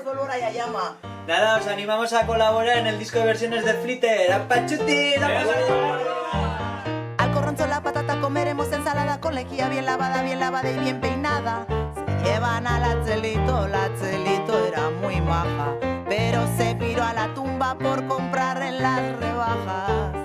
os vuelvo a llama. Nada, os animamos a colaborar en el disco de versiones de Flitter. ¡Apachuti! Al corroncho la patata comeremos ensalada con lejía bien lavada y bien peinada. Se llevan a la Chelito era muy maja, pero se piró a la tumba por comprar en las rebajas.